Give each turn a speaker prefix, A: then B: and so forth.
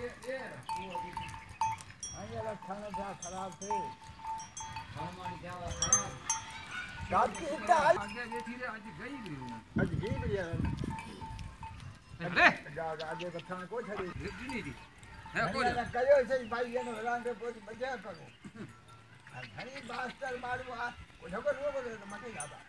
A: आइए खाना था खराब थे
B: हमारी क्या खराब
A: रात की इतना
B: आगे ये थी आज गई भी
A: आज गई भी यार
B: अरे
A: आगे तो खाना को छड़ी
B: नहीं थी है को
A: कयो से भाई ये न रान के पोच बजा करो घणी मास्टर मारू आ झगड़ रो बोले तो मटे जाता